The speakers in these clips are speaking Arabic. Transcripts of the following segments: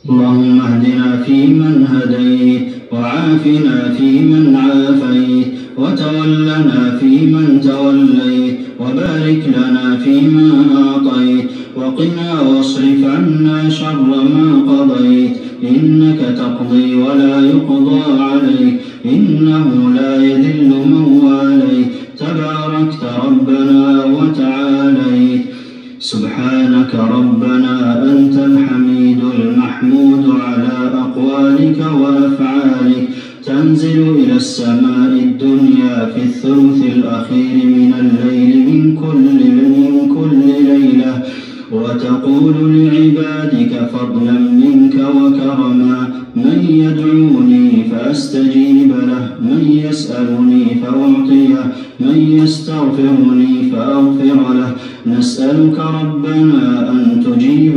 اللهم اهدنا فيمن هديت، وعافنا فيمن عافيت، وتولنا فيمن توليت، وبارك لنا فيما أعطيت، وقنا واصرف عنا شر ما قضيت، إنك تقضي ولا يقضى عليك، إنه لا يذل من واليت، تباركت ربنا وتعاليت. سبحانك ربنا أنت الحميد المحمود على أقوالك وأفعالك، تنزل إلى السماء الدنيا في الثلث الأخير من الليل من كل ليلة، وتقول لعبادك فضلا منك وكرما: من يدعوني فأستجيب له، من يسألني فأعطيه، من يستغفرني فأغفر له. نسألك ربنا أن تجيب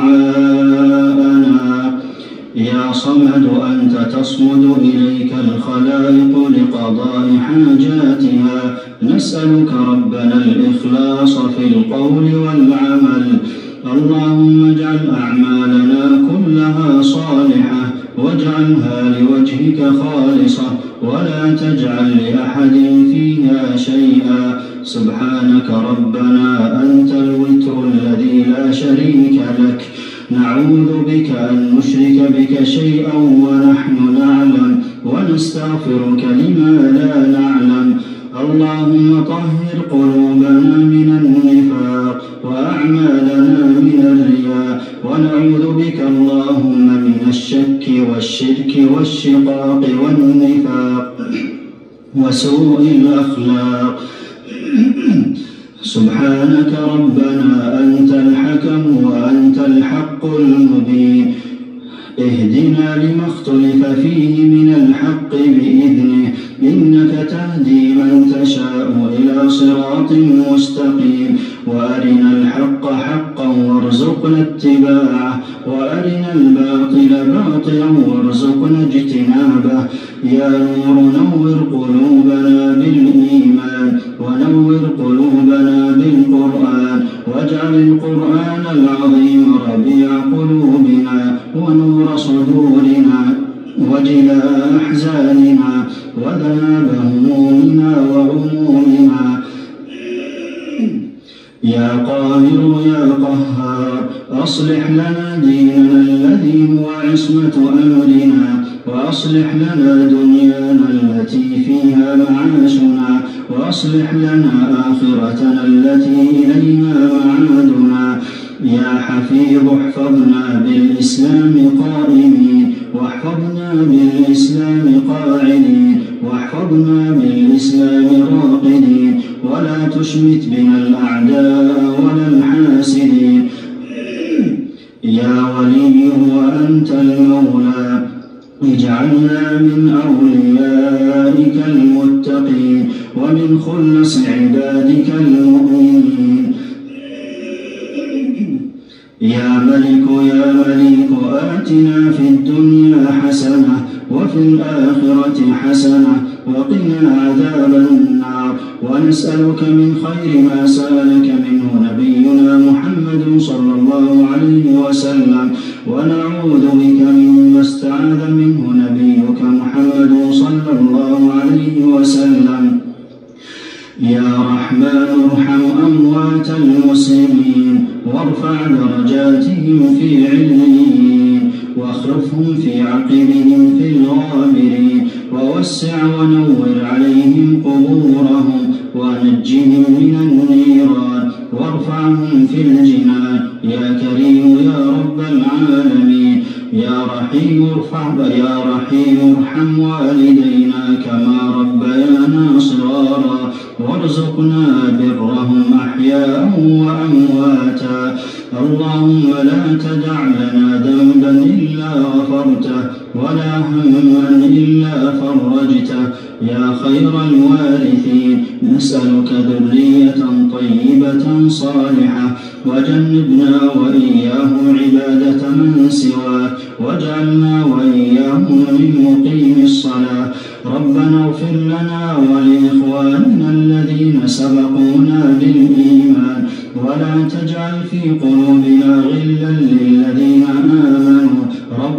دعاءنا يا صمد، أنت تصمد إليك الخلائق لقضاء حاجاتها. نسألك ربنا الإخلاص في القول والعمل. اللهم اجعل أعمالنا كلها صالحة، واجعلها لوجهك خالصة، ولا تجعل لأحد فيها شيئا. سبحانك ربنا أنت الوتر الذي لا شريك لك، نعوذ بك أن نشرك بك شيئا ونحن نعلم، ونستغفرك لما لا نعلم. اللهم طهر قلوبنا من النفاق، وأعمالنا من الرياء، ونعوذ بك اللهم من الشك والشرك والشقاق والنفاق وسوء الأخلاق. سبحانك ربنا أنت الحكم وأنت الحق المبين، اهدنا لما اختلف فيه من الحق بإذنه، إنك تهدي من تشاء إلى صراط مستقيم. وأرنا الحق حقا وارزقنا اتباعه، وأرنا الباطل باطلا وارزقنا اجتنابه. يا نور نور قلوبنا بالإيمان، ونور قلوبنا بالقرآن، واجعل القرآن العظيم ربيع قلوبنا ونور صدورنا وجلاء أحزاننا وذهاب همومنا وغمومنا. يا قاهر يا قهار، أصلح لنا ديننا الذي هو عصمة أمرنا، وأصلح لنا دنيانا التي فيها معاشنا، وأصلح لنا آخرتنا التي إليها معادنا. يا حفيظ احفظنا بالإسلام قائمين، واحفظنا بالإسلام قاعدين، واحفظنا بالإسلام راقدين، ولا تشمت بنا الأعداء ولا الحاسدين. يا ولي وأنت المولى، اجعلنا من أوليائك المتقين، ومن خلص عبادك المؤمنين. يا ملك يا مليك، آتنا في الدنيا حسنة، وفي الآخرة حسنة، وقنا عذاب النار. ونسألك من خير ما سألك منه نبينا محمد صلى الله عليه وسلم، ونعوذ بك مما استعاذ منه نبيك محمد صلى الله عليه وسلم. يا رحمن ارحم أموات المسلمين، وارفع درجاتهم في عليين، واخلفهم في عقبهم في الغابرين، ووسع ونور عليهم قبورهم، ونجهم من النيران، وارفعهم في الجنان. يا كريم يا رب العالمين، يا رحيم ارحم والدينا كما ربيانا صغارا، وارزقنا برهم أحياء وأمواتا. اللهم لا تدع لنا ذنبا إلا غفرته، ولا هما إلا فرجته. يا خير الوارثين، نسألك ذرية طيبة صالحة، وجنبنا وإياهم عبادة من سواك، واجعلنا وإياهم من مقيم الصلاة. ربنا اغفر لنا ولإخواننا الذين سبقونا بالإيمان، ولا تجعل في قلوبنا غلا للذين آمنوا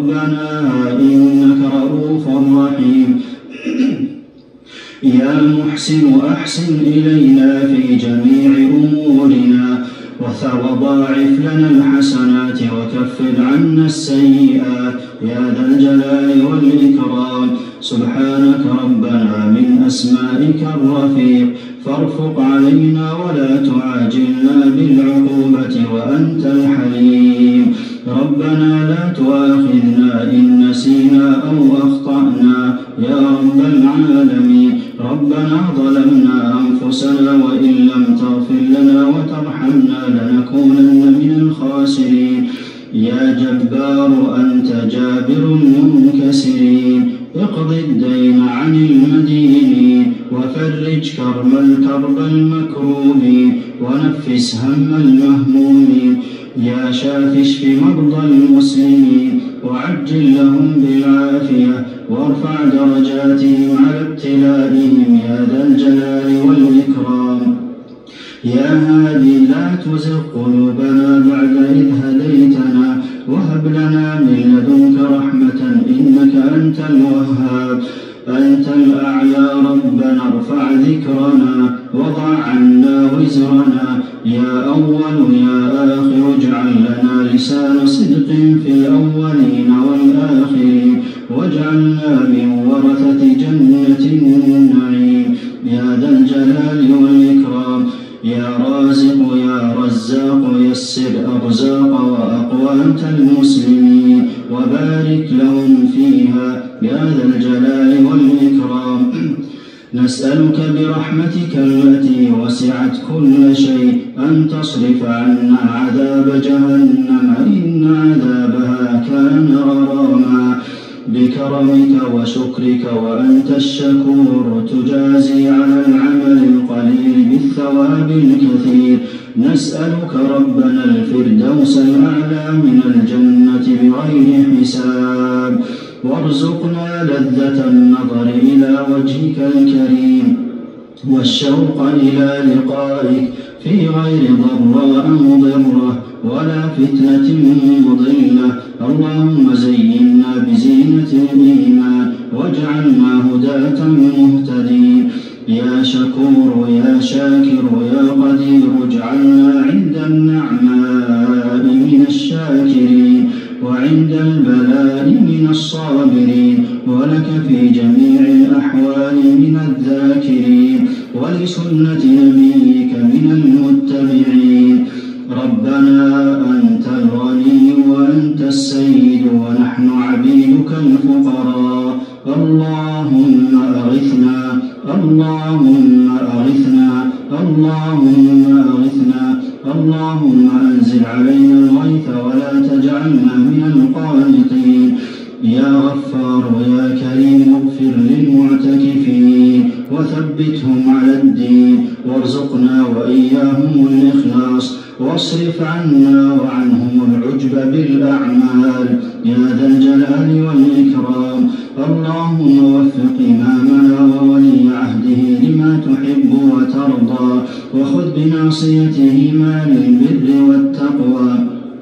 أحسن إلينا في جميع أمورنا وضاعف لنا الحسنات وكفر عنا السيئات يا ذا الجلال والإكرام. سبحانك ربنا من أسمائك الرفيق، فارفق علينا ولا تعاجلنا بالعقوبة وأنت الحليم. ربنا لا تؤاخذنا إن نسينا أو أخطأنا يا رب العالمين. ربنا ظلمنا أنفسنا وإن لم تغفر لنا وترحمنا لنكونن من الخاسرين. يا جبار أنت جابر المنكسرين، اقض الدين عن المدينين وفرج كرب المكروبين ونفس هم المهمومين. يا شافي اشف مرضى المسلمين وعجل لهم بالعافية وارفع درجاتهم على ابتلائهم يا ذا الجلال والإكرام. يا هادي لا تزغ قلوبنا بعد إذ هديتنا وهب لنا من لدنك رحمة إنك أنت الوهاب. أنت الأعلى ربنا ارفع ذكرنا وضع عنا وزرنا. يا أول يا آخر اجعل لنا لسان صدق في الأولين والآخرين واجعلنا من ورثة جنة النعيم يا ذا الجلال والإكرام. يا رازق يا رزاق يسر أرزاق وأقوات المسلمين وبارك لهم فيها يا ذا الجلال والإكرام. نسألك برحمتك التي وسعت كل شيء أن تصرف عنا عذاب جهنم إن عذابها كان غراما. بكرمك وشكرك وأنت الشكور تجازي على العمل القليل بالثواب الكثير. نسألك ربنا الفردوس الأعلى من الجنة بغير حساب، وارزقنا لذة النظر إلى وجهك الكريم والشوق إلى لقائك في غير ضراء مضرة ولا فتنة مضلة. اللهم زينا بزينة الإيمان واجعلنا هداة مهتدين. يا شكور يا شاكر يا قدير اجعلنا عند النعماء من الشاكرين وعند البلاء من الصابرين ولك في جميع الأحوال من الذاكرين ولسنة نبيك من المتبعين. ربنا أنت الغني وأنت السيد ونحن عبيدك الفقراء. اللهم أغثنا اللهم أغثنا اللهم أغثنا. اللهم أنزل علينا الغيث ولا تجعلنا من القانطين. يا غفار يا كريم اغفر للمعتكفين وثبتهم على الدين وارزقنا وإياهم الإخلاص واصرف عنا وعنهم العجب بالأعمال يا ذا الجلال والإكرام. اللهم وفق إمامنا وولي عهده لما تحب وترضى وخذ بناصيتهما للبر والتقوى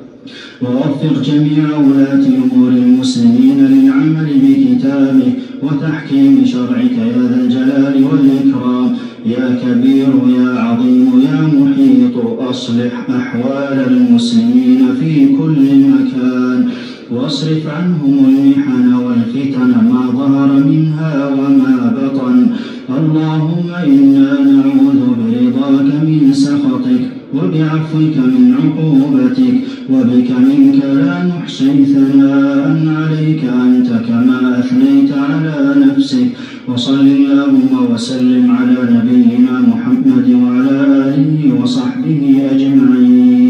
ووفق جميع ولاة أمور المسلمين للعمل بكتابه وتحكيم شرعك يا ذا الجلال والإكرام. يا كبير يا عظيم يا محيط أصلح أحوال المسلمين في كل مكان واصرف عنهم المحن والفتن ما ظهر منها وما بطن. اللهم إنا نعوذ برضاك من سخطك وبعفوك من عقوبتك وبك منك لا نحصي ثناء عليك أنت كما أثنيت على نفسك. وصل اللهم وسلم على نبينا محمد وعلى آله وصحبه أجمعين.